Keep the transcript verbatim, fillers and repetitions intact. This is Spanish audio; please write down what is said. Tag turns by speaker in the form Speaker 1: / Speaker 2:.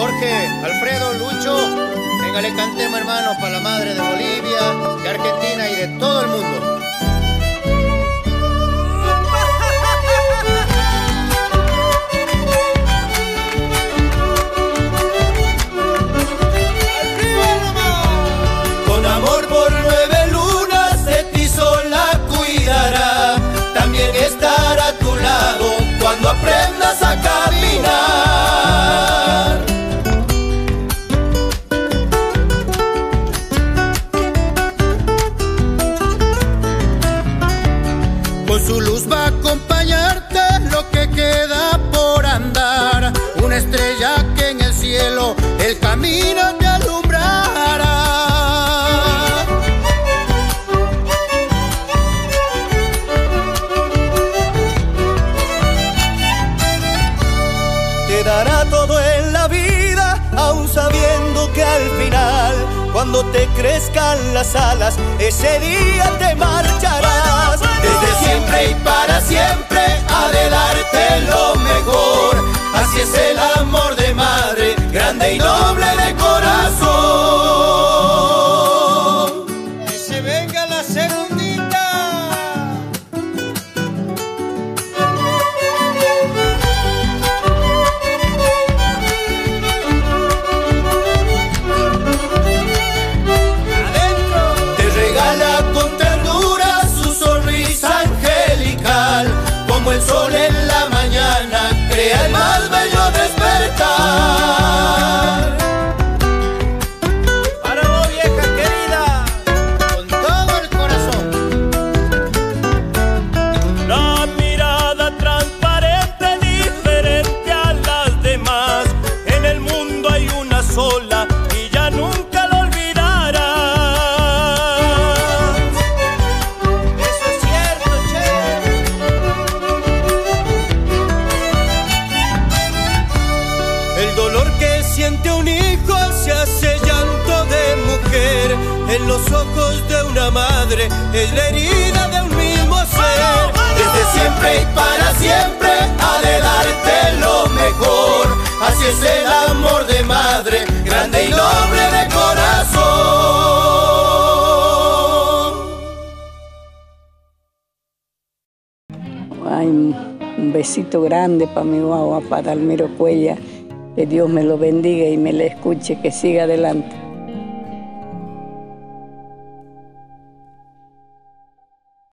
Speaker 1: Jorge, Alfredo, Lucho, venga, le cantemos, hermanos, para la madre de Bolivia, de Argentina y de todo el mundo.
Speaker 2: Con amor por nueve lunas de ti sola cuidará, también estará a tu lado cuando aprendas a caminar.
Speaker 1: Con su luz va a acompañarte lo que queda por andar, una estrella que en el cielo el camino te alumbrará.
Speaker 2: Te dará todo en la vida, aun sabiendo que al final, cuando te crezcan las alas, ese día te marcharás. Desde siempre y para siempre ha de darte lo mejor. Así es el amor de madre, grande y noble de corazón.
Speaker 1: Que se venga la segundita.
Speaker 2: Te regala con ternura su sonrisa angelical, como el sol en la mañana crea el más bello despertar.
Speaker 1: Para vos, vieja querida, con todo el corazón.
Speaker 2: La mirada transparente, diferente a las demás. En el mundo hay una sola y ya nunca la olvidarás.
Speaker 1: Eso es cierto, che.
Speaker 2: El dolor que siente un hijo se hace llanto de mujer. En los ojos de una madre es la herida de un mismo ser. Desde siempre y para siempre ha de darte lo mejor. Así es el amor de madre, grande y noble de corazón.
Speaker 3: Ay, un besito grande para mi guagua, para Dalmiro Cuella. Que Dios me lo bendiga y me le escuche, que siga adelante.